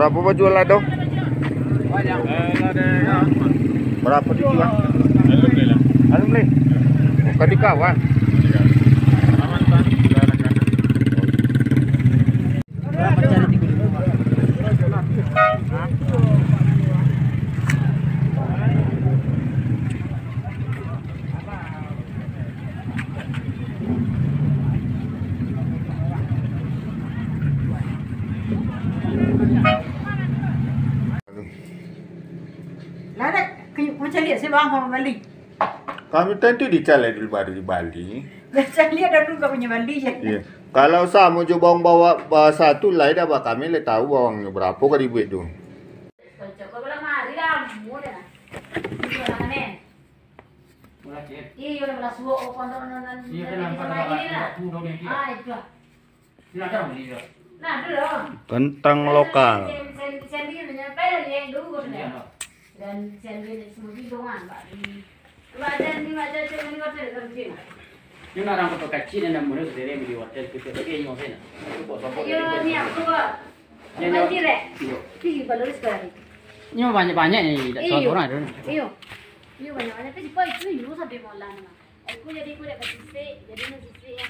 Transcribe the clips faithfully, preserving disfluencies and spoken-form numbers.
Berapa jual lado? Banyak. Berapa dijual? Alhamdulillah. Alhamdulillah. Bukan di kawan. Aman kan? Macam lihat saya bang orang Bali. Kami tentu di Calai dulu baru di Bali. Saya lihat dah dulu kau punya Bali je. Iya. Kalau sama je bawang bawa satu lain dah kami le tahu bawangnya berapa kali duit tu. Kau bilang mari dah, mudah. Iya mana? Iya, udah belas buah pondok nan. Iya kan nampak ah itu. Nah, dah beli dah. Nah, dulu. Kentang lokal. Saya lihat nyampe dah yang dulu kan. Dan saya lihat semua di dongan, Pak. Badan ni macam macam ni hotel kerja. Yung narang ko kecil na muna sa dere mi hotel kita lagi yung sen. Yo ni aku ba. Yan yo. Iyo. Iyo baloi sekali. Yung banyak-banyak ni sa orang itu. Iyo. Iyo banyak-banyak tapi pa itu yo sabi mo lang na. Aku jadi aku dah kasih jadi na sisi ya.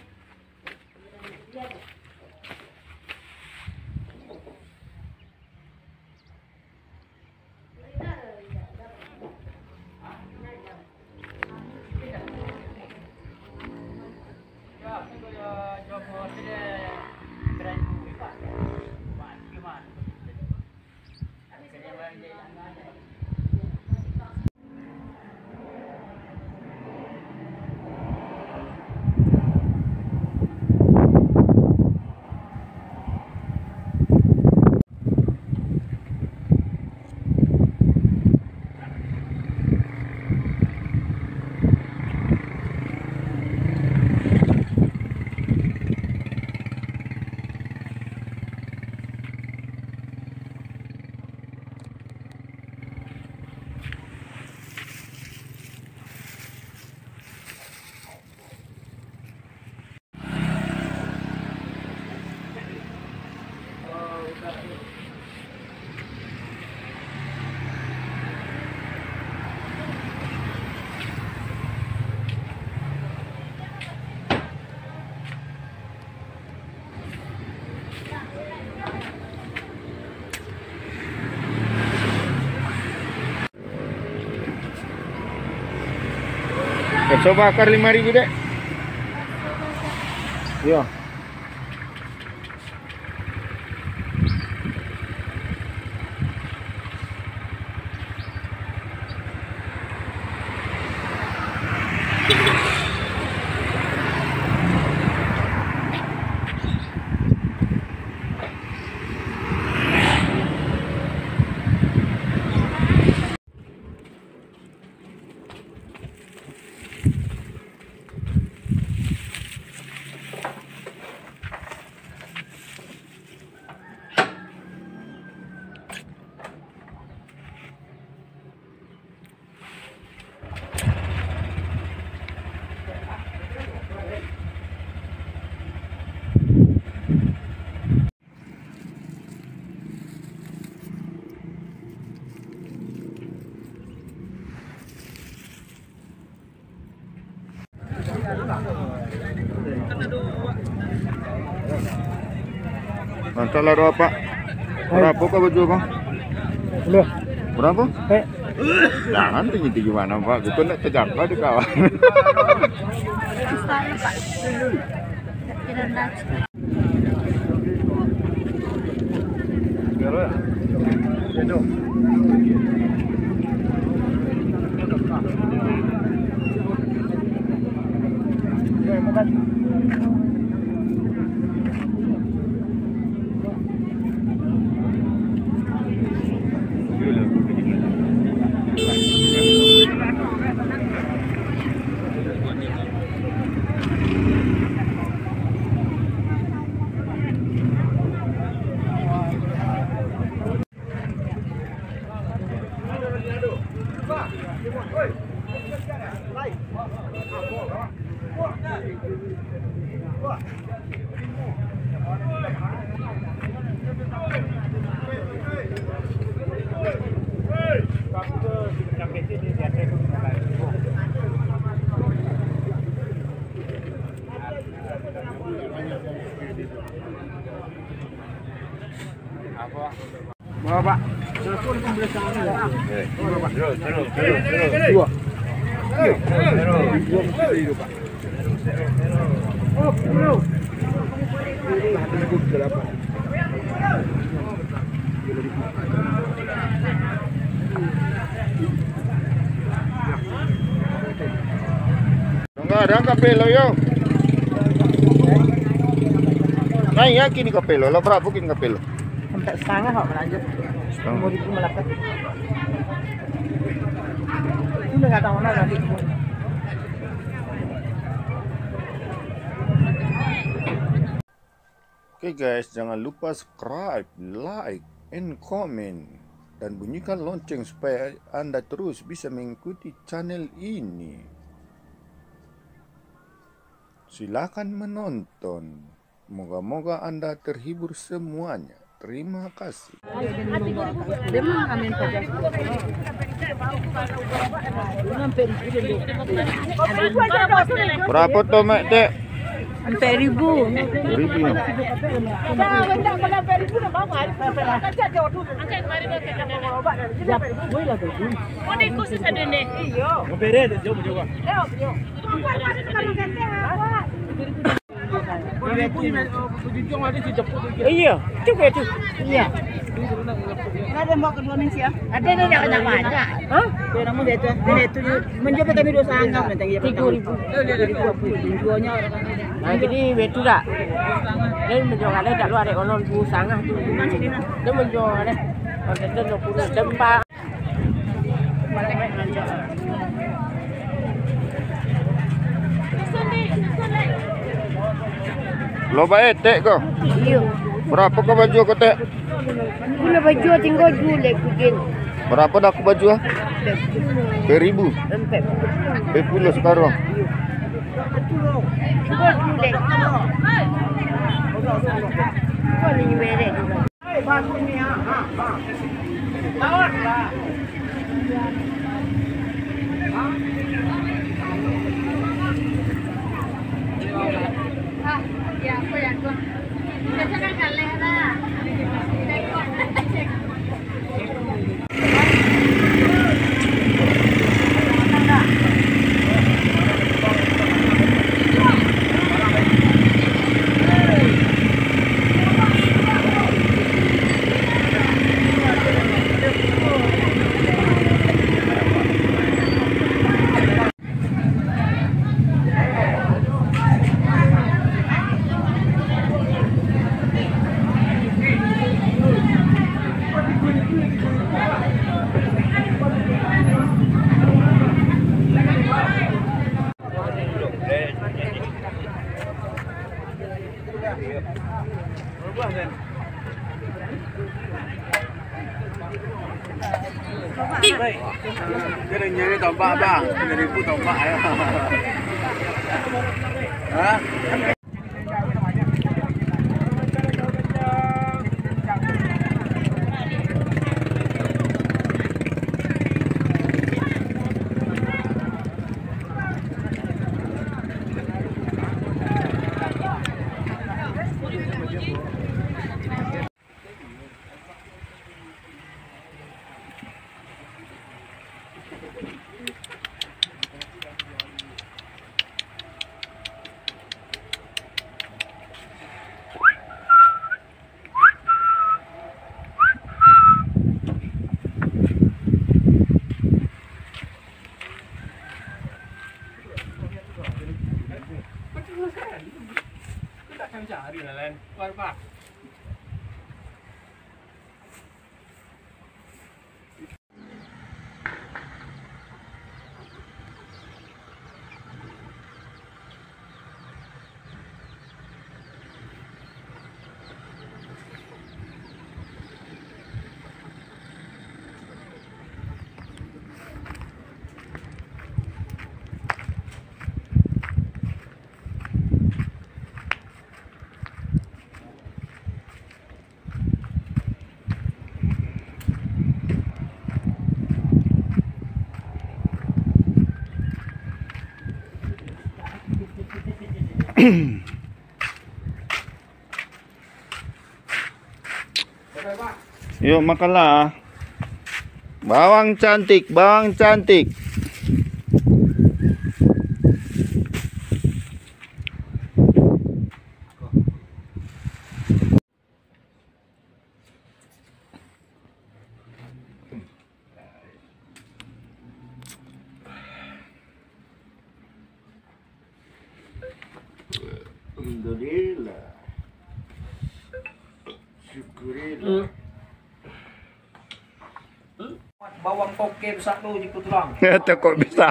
Bakso bakar lima ribu dek. Iya. Mantap lah apa? Berapa kau baju kau? Belum. Berapa? Eh. Jangan tinggi-tinggi mana Pak, kita nak terjangkau di kawan. Enggak ada kapelo yo. Nah, ya kini kapelo. Lo berapa kini kapelo? Sampai setengah kok lanjut. Mau di melakat. Sudah nggak tahu mana nanti. Oke guys, jangan lupa subscribe, like, and comment, dan bunyikan lonceng supaya Anda terus bisa mengikuti channel ini. Silakan menonton. Moga-moga Anda terhibur semuanya. Terima kasih. Berapa tomat dek? Empat ribu. Ribu. Iya, cukup itu. Iya. Ada mau ke Indonesia? Ada nih yang banyak banyak. Hah? Kamu dia tu, dia tu menjadi kami dua sangat nanti dia tiga ribu. Jualnya orang. Nah, jadi betul tak? Dia menjual ada tak luar ada orang dua sangat tu. Dia menjual ada. Orang tu nak pun tempat. Lo baik tek kau? Iya. Berapa kau baju kau tek? Guna baju tinggal jual kucing. Berapa dah aku baju ah? Seribu. Empat. Empat puluh sekarang. Jual jual. Kau ni merek juga. Ah, ya, apa ya kau? Kita kan kalah dah. Cái này nhớ tàu ba ba, cái này phụ tàu ba à? Hả? Cari lah lain, berapa? Yuk makanlah. Bawang cantik, bawang cantik. Alhamdulillah. Syukurillah. Bawang toke satu di tulang. Itu kok bisa?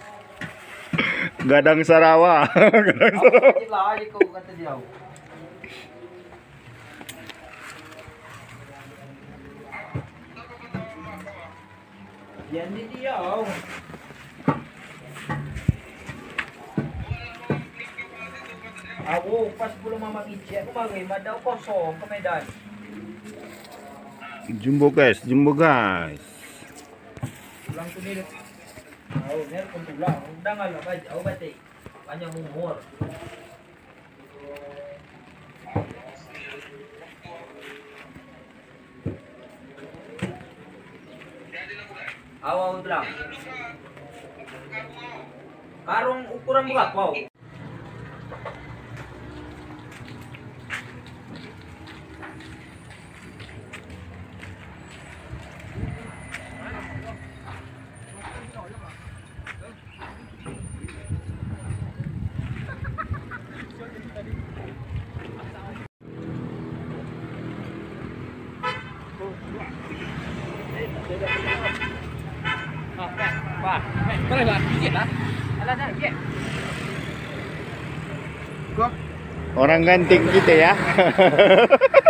Gadang Sarawa. Gadang Sarawa. Gila aja kau kata dia. Jadi dia. Aku pas belum mama kici aku magai madau kosong ke Medan. Jumbo guys, jumbo guys. Pulang tu ni. Oh, ni pun pulang. Dah ngalah baca, oh batik. Banyak umur. Awal bilang. Karung ukuran berapa? Orang ganting kita ya.